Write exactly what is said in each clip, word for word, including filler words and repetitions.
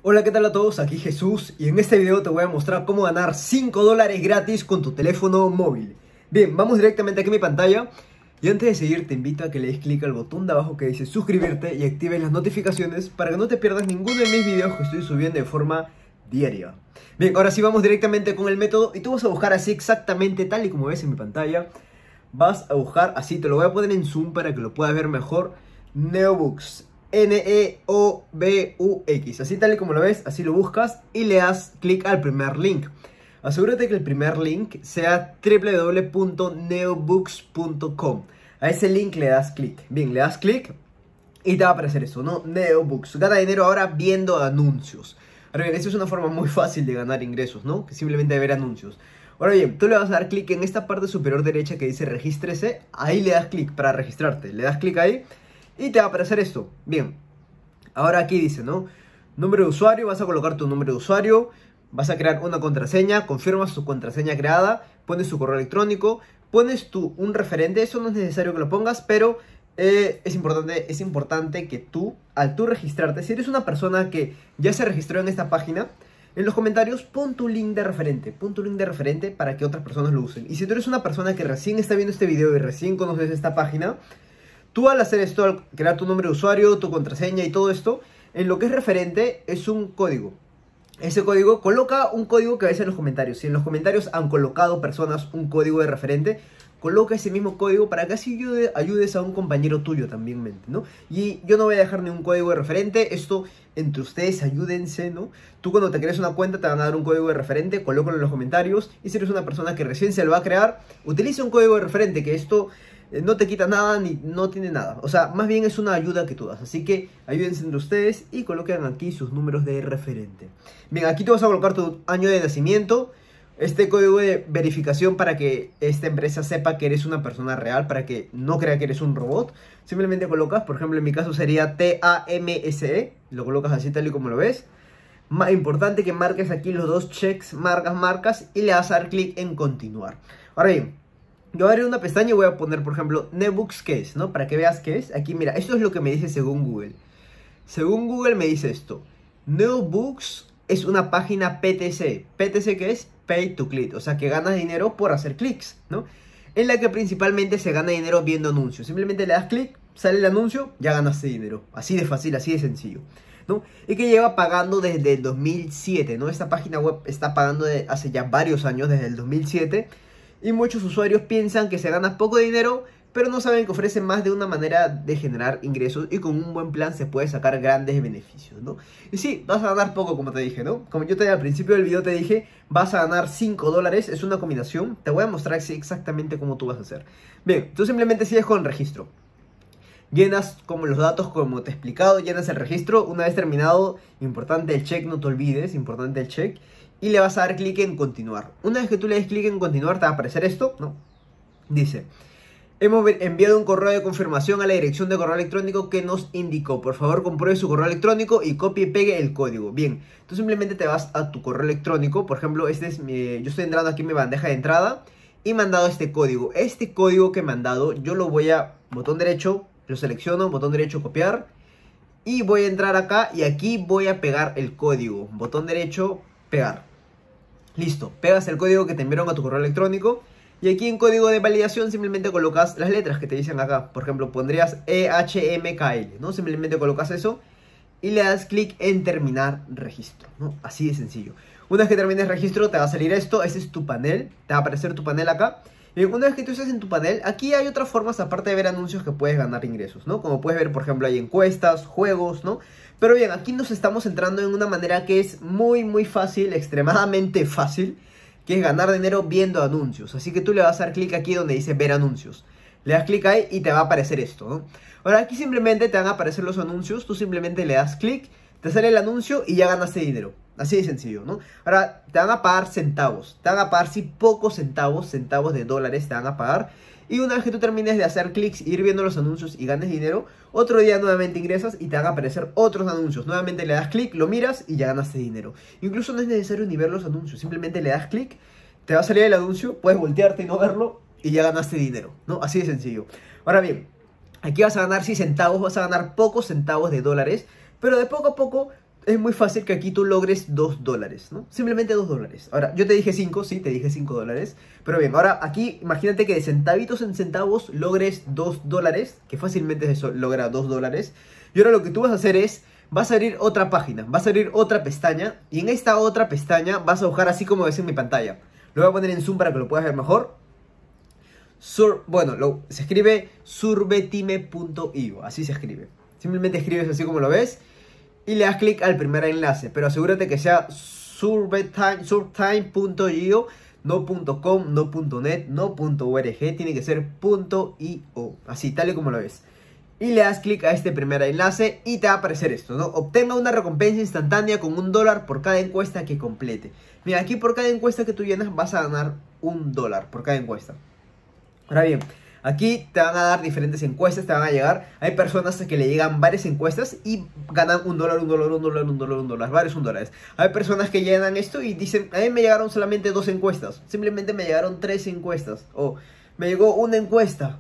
Hola, ¿qué tal a todos? Aquí Jesús y en este video te voy a mostrar cómo ganar cinco dólares gratis con tu teléfono móvil. Bien, vamos directamente aquí a mi pantalla y antes de seguir te invito a que le des clic al botón de abajo que dice suscribirte y actives las notificaciones para que no te pierdas ninguno de mis videos que estoy subiendo de forma diaria. Bien, ahora sí vamos directamente con el método y tú vas a buscar así exactamente tal y como ves en mi pantalla. Vas a buscar así, te lo voy a poner en zoom para que lo puedas ver mejor, Neobux. N E O B U X, así tal y como lo ves, así lo buscas y le das clic al primer link. Asegúrate que el primer link sea w w w punto neobux punto com. A ese link le das clic. Bien, le das clic y te va a aparecer eso, ¿no? Neobux. Gana dinero ahora viendo anuncios. Ahora bien, esa es una forma muy fácil de ganar ingresos, ¿no? Que simplemente ver anuncios. Ahora bien, tú le vas a dar clic en esta parte superior derecha que dice regístrese. Ahí le das clic para registrarte. Le das clic ahí y te va a aparecer esto. Bien, ahora aquí dice, ¿no? Número de usuario, vas a colocar tu número de usuario, vas a crear una contraseña, confirmas tu contraseña creada, pones tu correo electrónico, pones tu un referente, eso no es necesario que lo pongas, pero eh, es, importante, es importante que tú, al tú registrarte, si eres una persona que ya se registró en esta página, en los comentarios pon tu link de referente, pon tu link de referente para que otras personas lo usen. Y si tú eres una persona que recién está viendo este video y recién conoces esta página, tú al hacer esto, al crear tu nombre de usuario, tu contraseña y todo esto, en lo que es referente es un código. Ese código, coloca un código que ves en los comentarios. Si en los comentarios han colocado personas un código de referente, coloca ese mismo código para que así ayude, ayudes a un compañero tuyo también, ¿no? Y yo no voy a dejar ni un código de referente, esto entre ustedes ayúdense, ¿no? Tú cuando te crees una cuenta te van a dar un código de referente, colócalo en los comentarios. Y si eres una persona que recién se lo va a crear, utiliza un código de referente, que esto no te quita nada ni no tiene nada. O sea, más bien es una ayuda que tú das. Así que ayúdense entre ustedes y coloquen aquí sus números de referente. Bien, aquí tú vas a colocar tu año de nacimiento, este código de verificación para que esta empresa sepa que eres una persona real, para que no crea que eres un robot. Simplemente colocas, por ejemplo en mi caso sería T A M S E, lo colocas así tal y como lo ves. Más importante que marques aquí los dos checks, marcas, marcas y le das a dar clic en continuar. Ahora bien, yo abriré una pestaña y voy a poner, por ejemplo, Neobux, ¿qué es? ¿No? Para que veas qué es. Aquí, mira, esto es lo que me dice según Google. Según Google me dice esto. Neobux es una página P T C. ¿P T C qué es? Pay to click. O sea, que ganas dinero por hacer clics, ¿no? En la que principalmente se gana dinero viendo anuncios. Simplemente le das clic, sale el anuncio, ya ganaste dinero. Así de fácil, así de sencillo, ¿no? Y que lleva pagando desde el dos mil siete, ¿no? Esta página web está pagando de hace ya varios años, desde el dos mil siete. Y muchos usuarios piensan que se gana poco dinero, pero no saben que ofrece más de una manera de generar ingresos y con un buen plan se puede sacar grandes beneficios, ¿no? Y sí, vas a ganar poco, como te dije, ¿no? Como yo te al principio del video te dije, vas a ganar cinco dólares, es una combinación. Te voy a mostrar exactamente cómo tú vas a hacer. Bien, tú simplemente sigues con el registro. Llenas como los datos como te he explicado, llenas el registro. Una vez terminado, importante el check, no te olvides, importante el check. Y le vas a dar clic en continuar. Una vez que tú le des clic en continuar te va a aparecer esto, ¿no? Dice, hemos enviado un correo de confirmación a la dirección de correo electrónico que nos indicó. Por favor compruebe su correo electrónico y copie y pegue el código. Bien, tú simplemente te vas a tu correo electrónico. Por ejemplo, este es mi, yo estoy entrando aquí en mi bandeja de entrada y me han dado este código. Este código que me han dado yo lo voy a, botón derecho, lo selecciono, botón derecho copiar. Y voy a entrar acá y aquí voy a pegar el código. Botón derecho, pegar. Listo, pegas el código que te enviaron a tu correo electrónico. Y aquí en código de validación simplemente colocas las letras que te dicen acá. Por ejemplo, pondrías E H M K L, ¿no? Simplemente colocas eso y le das clic en terminar registro, ¿no? Así de sencillo. Una vez que termines registro te va a salir esto. Ese es tu panel, te va a aparecer tu panel acá. Y una vez que tú estés en tu panel, aquí hay otras formas aparte de ver anuncios que puedes ganar ingresos, ¿no? Como puedes ver, por ejemplo, hay encuestas, juegos, ¿no? Pero bien, aquí nos estamos entrando en una manera que es muy, muy fácil, extremadamente fácil, que es ganar dinero viendo anuncios. Así que tú le vas a dar clic aquí donde dice ver anuncios. Le das clic ahí y te va a aparecer esto, ¿no? Ahora aquí simplemente te van a aparecer los anuncios, tú simplemente le das clic, te sale el anuncio y ya ganaste dinero. Así de sencillo, ¿no? Ahora te van a pagar centavos, te van a pagar sí pocos centavos, centavos de dólares te van a pagar. Y una vez que tú termines de hacer clics, ir viendo los anuncios y ganes dinero, otro día nuevamente ingresas y te van a aparecer otros anuncios. Nuevamente le das clic, lo miras y ya ganaste dinero. Incluso no es necesario ni ver los anuncios, simplemente le das clic, te va a salir el anuncio, puedes voltearte y no verlo y ya ganaste dinero, ¿no? Así de sencillo. Ahora bien, aquí vas a ganar sí centavos, vas a ganar pocos centavos de dólares, pero de poco a poco es muy fácil que aquí tú logres dos dólares, ¿no? Simplemente dos dólares. Ahora, yo te dije cinco, sí, te dije cinco dólares. Pero bien, ahora aquí imagínate que de centavitos en centavos logres dos dólares, que fácilmente eso logra dos dólares. Y ahora lo que tú vas a hacer es, vas a abrir otra página, vas a abrir otra pestaña. Y en esta otra pestaña vas a buscar así como ves en mi pantalla. Lo voy a poner en zoom para que lo puedas ver mejor. Sur, bueno, lo, se escribe surbetime punto i o, así se escribe. Simplemente escribes así como lo ves y le das clic al primer enlace, pero asegúrate que sea surbetime punto i o, no .com, no .net, no .org, tiene que ser .io, así tal y como lo ves. Y le das clic a este primer enlace y te va a aparecer esto, ¿no? Obtenga una recompensa instantánea con un dólar por cada encuesta que complete. Mira, aquí por cada encuesta que tú llenas vas a ganar un dólar por cada encuesta. Ahora bien, aquí te van a dar diferentes encuestas, te van a llegar. Hay personas que le llegan varias encuestas y ganan un dólar, un dólar, un dólar, un dólar, un dólar, varios un dólares. Hay personas que llenan esto y dicen, a mí me llegaron solamente dos encuestas. Simplemente me llegaron tres encuestas. O me llegó una encuesta.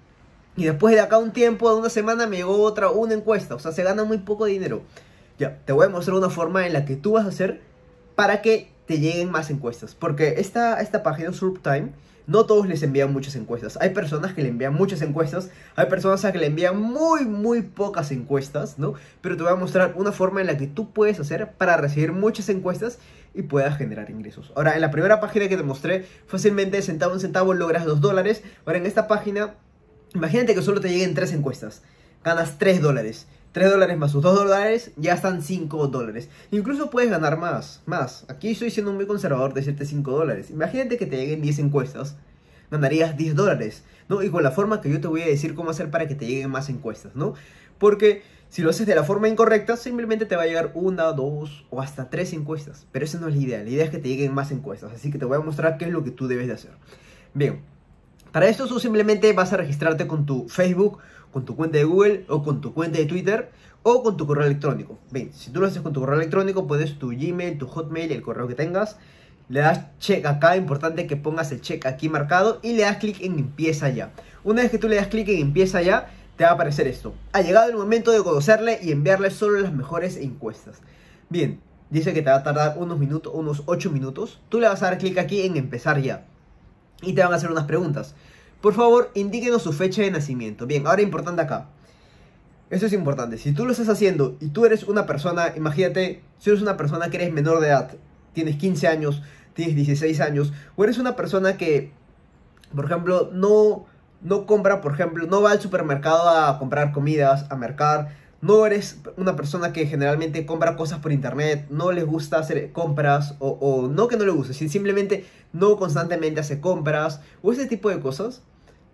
Y después de acá un tiempo, de una semana, me llegó otra, una encuesta. O sea, se gana muy poco dinero. Ya, te voy a mostrar una forma en la que tú vas a hacer para que te lleguen más encuestas. Porque esta, esta página, SurbTime, no todos les envían muchas encuestas. Hay personas que le envían muchas encuestas. Hay personas a que le envían muy, muy pocas encuestas, ¿no? Pero te voy a mostrar una forma en la que tú puedes hacer para recibir muchas encuestas y puedas generar ingresos. Ahora, en la primera página que te mostré, fácilmente de centavo en centavo logras dos dólares. Ahora, en esta página, imagínate que solo te lleguen tres encuestas. Ganas tres dólares. tres dólares más sus dos dólares, ya están cinco dólares. Incluso puedes ganar más, más. Aquí estoy siendo muy conservador de decirte cinco dólares. Imagínate que te lleguen diez encuestas, ganarías diez dólares, ¿no? Y con la forma que yo te voy a decir cómo hacer para que te lleguen más encuestas, ¿no? Porque si lo haces de la forma incorrecta, simplemente te va a llegar una, dos o hasta tres encuestas. Pero esa no es la idea, la idea es que te lleguen más encuestas. Así que te voy a mostrar qué es lo que tú debes de hacer. Bien, para esto tú simplemente vas a registrarte con tu Facebook, con tu cuenta de Google o con tu cuenta de Twitter o con tu correo electrónico. Bien, si tú lo haces con tu correo electrónico, pones tu Gmail, tu Hotmail, el correo que tengas. Le das check acá, importante que pongas el check aquí marcado y le das clic en empieza ya. Una vez que tú le das clic en empieza ya, te va a aparecer esto. Ha llegado el momento de conocerle y enviarle solo las mejores encuestas. Bien, dice que te va a tardar unos minutos, unos ocho minutos. Tú le vas a dar clic aquí en empezar ya. Y te van a hacer unas preguntas. Por favor, indíquenos su fecha de nacimiento. Bien, ahora importante acá. Esto es importante. Si tú lo estás haciendo y tú eres una persona, imagínate, si eres una persona que eres menor de edad, tienes quince años, tienes dieciséis años, o eres una persona que, por ejemplo, no, no compra, por ejemplo, no va al supermercado a comprar comidas, a mercar, no eres una persona que generalmente compra cosas por internet, no les gusta hacer compras, o, o no que no le guste, sino simplemente no constantemente hace compras, o ese tipo de cosas.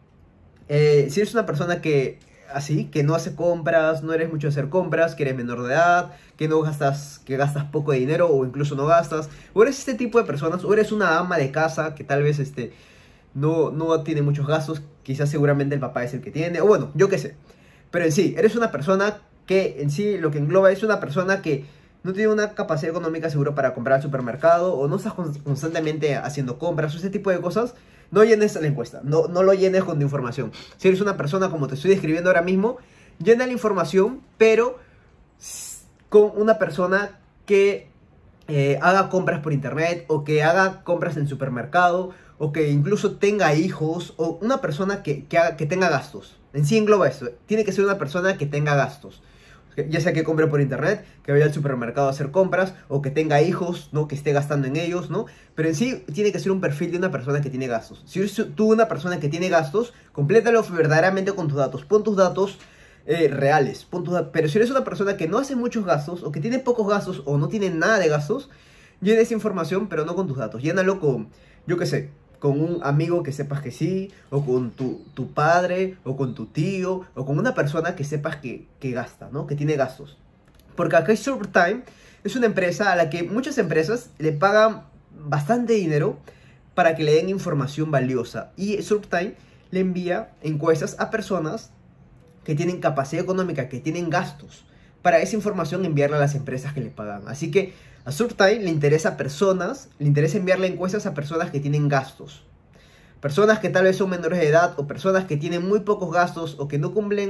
Eh, si eres una persona que así, que no hace compras, no eres mucho de hacer compras, que eres menor de edad, que no gastas, que gastas poco de dinero o incluso no gastas, o eres este tipo de personas, o eres una ama de casa que tal vez este no, no tiene muchos gastos, quizás seguramente el papá es el que tiene, o bueno, yo qué sé. Pero en sí, eres una persona que en sí lo que engloba es una persona que no tiene una capacidad económica segura para comprar al supermercado, o no estás constantemente haciendo compras, o ese tipo de cosas. No llenes la encuesta, no, no lo llenes con tu información. Si eres una persona como te estoy describiendo ahora mismo, llena la información, pero con una persona que eh, haga compras por internet, o que haga compras en supermercado, o que incluso tenga hijos, o una persona que, que, haga, que tenga gastos. En sí engloba esto, tiene que ser una persona que tenga gastos. Ya sea que compre por internet, que vaya al supermercado a hacer compras, o que tenga hijos, ¿no? Que esté gastando en ellos, ¿no? Pero en sí tiene que ser un perfil de una persona que tiene gastos. Si eres tú una persona que tiene gastos, complétalo verdaderamente con tus datos. Pon tus datos eh, reales. Pon tus dat- Pero si eres una persona que no hace muchos gastos, o que tiene pocos gastos, o no tiene nada de gastos, llena esa información, pero no con tus datos. Llénalo con, yo qué sé, con un amigo que sepas que sí, o con tu, tu padre, o con tu tío, o con una persona que sepas que, que gasta, ¿no? Que tiene gastos. Porque acá SurbTime es una empresa a la que muchas empresas le pagan bastante dinero para que le den información valiosa. Y SurbTime le envía encuestas a personas que tienen capacidad económica, que tienen gastos, para esa información enviarla a las empresas que le pagan. Así que a SurbTime le interesa a personas, le interesa enviarle encuestas a personas que tienen gastos. Personas que tal vez son menores de edad, o personas que tienen muy pocos gastos, o que no cumplen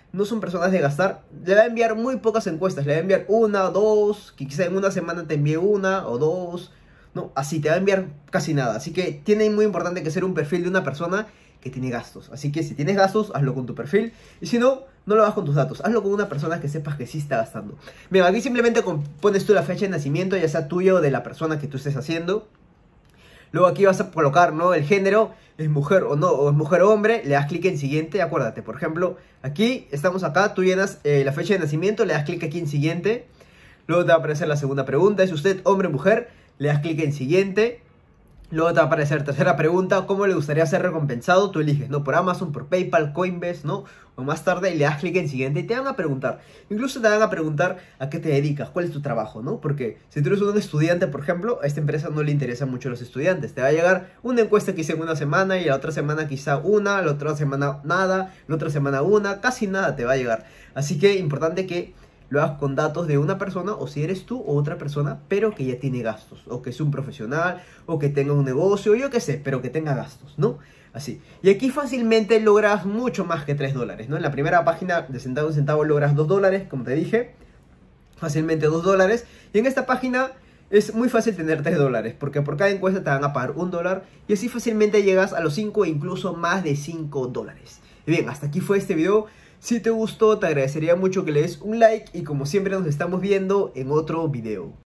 no son personas de gastar, le va a enviar muy pocas encuestas, le va a enviar una, dos, que quizá en una semana te envíe una o dos, no, así te va a enviar casi nada. Así que tiene muy importante que ser un perfil de una persona que tiene gastos. Así que si tienes gastos, hazlo con tu perfil, y si no, no lo hagas con tus datos, hazlo con una persona que sepas que sí está gastando. Bien, aquí simplemente pones tú la fecha de nacimiento, ya sea tuya o de la persona que tú estés haciendo. Luego aquí vas a colocar, ¿no?, el género, es mujer o no, o es mujer o hombre, le das clic en siguiente, acuérdate, por ejemplo, aquí, estamos acá, tú llenas eh, la fecha de nacimiento, le das clic aquí en siguiente, luego te va a aparecer la segunda pregunta, ¿es usted hombre o mujer? Le das clic en siguiente, luego te va a aparecer tercera pregunta, ¿cómo le gustaría ser recompensado? Tú eliges, ¿no?, por Amazon, por PayPal, Coinbase, ¿no?, o más tarde, y le das clic en siguiente y te van a preguntar, incluso te van a preguntar a qué te dedicas, cuál es tu trabajo, ¿no? Porque si tú eres un estudiante, por ejemplo, a esta empresa no le interesan mucho los estudiantes, te va a llegar una encuesta que hice en una semana y la otra semana quizá una, la otra semana nada, la otra semana una, casi nada te va a llegar. Así que importante que lo hagas con datos de una persona, o si eres tú o otra persona, pero que ya tiene gastos, o que es un profesional, o que tenga un negocio, yo qué sé, pero que tenga gastos, ¿no? Así. Y aquí fácilmente logras mucho más que tres dólares, ¿no? En la primera página de centavo en centavo logras dos dólares, como te dije, fácilmente dos dólares. Y en esta página es muy fácil tener tres dólares, porque por cada encuesta te van a pagar un dólar, y así fácilmente llegas a los cinco e incluso más de cinco dólares. Y bien, hasta aquí fue este video. Si te gustó, te agradecería mucho que le des un like, y como siempre nos estamos viendo en otro video.